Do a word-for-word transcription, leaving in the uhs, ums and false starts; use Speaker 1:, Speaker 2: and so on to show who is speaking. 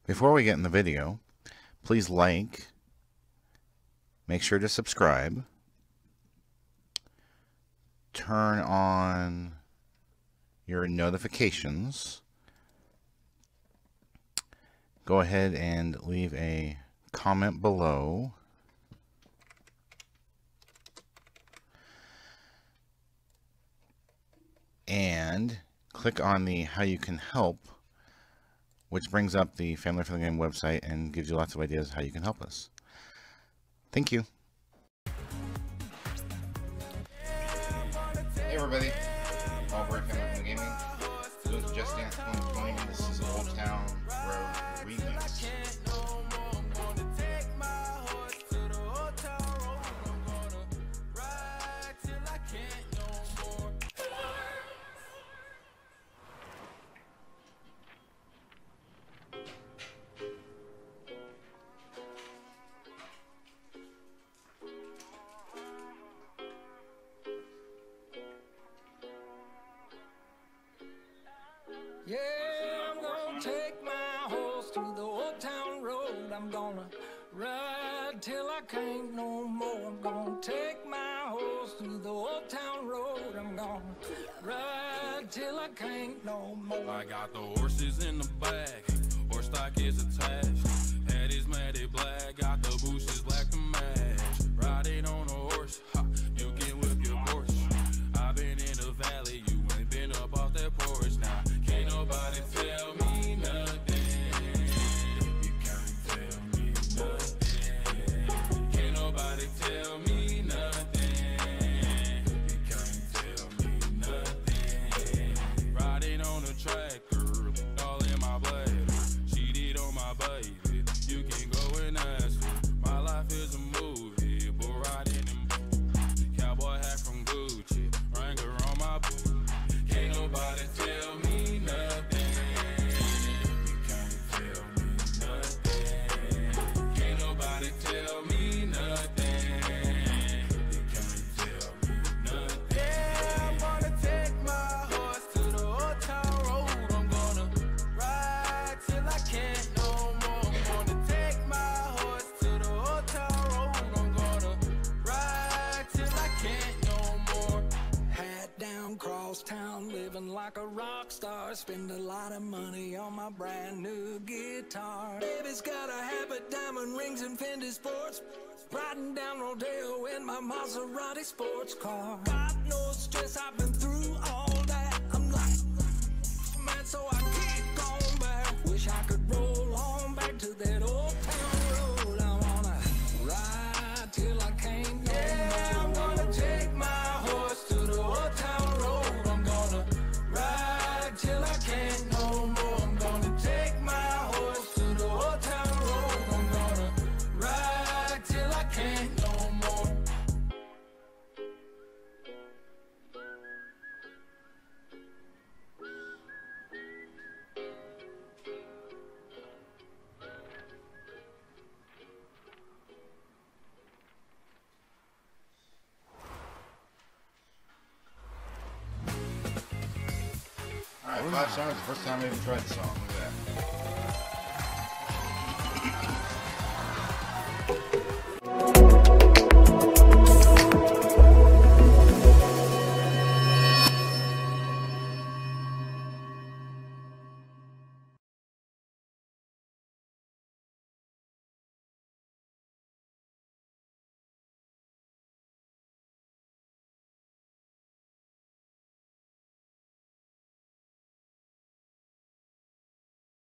Speaker 1: Before we get in the video, please like, make sure to subscribe, turn on your notifications, go ahead and leave a comment below, and click on the how you can help, which brings up the Family Friendly Game website and gives you lots of ideas how you can help us. Thank you. Hey everybody, Paul Bray, Family Friendly Gaming. Doing some Just Dance twenty twenty. This is Old Town Road Remix.
Speaker 2: Yeah, I'm gonna take my horse through the old town road. I'm gonna ride till I can't no more. I'm gonna take my horse through the old town road. I'm gonna ride till I can't no more.
Speaker 3: I got the horses in the bag, horse stock is attached. Head is matted black, got the bushes black to match. Riding on a horse, ha, you can whip your Porsche. I've been in the valley, you ain't been up off that porch now. Can't nobody tell me nothing. You can't tell me nothing. Can't nobody tell me nothing. You can't tell me nothing. Riding on a tractor, all in my blood. Cheated on my baby. You can go and ask her. My life is a movie, but riding in cowboy hat from Gucci, Wrangler on my boot. Can't nobody tell me nothing. You can't tell me nothing. Can't nobody tell me nothing. You can't tell me nothing. Yeah, I'm gonna take my horse to the old town road. I'm gonna ride till I can't no more. I'm gonna take my horse to the old town road. I'm gonna ride till I can't no more.
Speaker 2: Hat down, cross town, living like a rock star. Spend a lot of money on my brand new guitar. Baby's got a habit, diamond rings and Fendi sports. Riding down Rodeo in my Maserati sports car. Got no stress, I've been through all that. I'm like, man, so I keep going back. Wish I could roll on back to that old town road. I wanna ride till I can't no
Speaker 3: Yeah, I'm
Speaker 2: more.
Speaker 3: gonna take my horse to the old town road. I'm gonna ride till I can't no more. I'm gonna take my horse to the old town road. I'm gonna ride till I can't no more.
Speaker 1: Alright, five stars. The first time I even tried the song.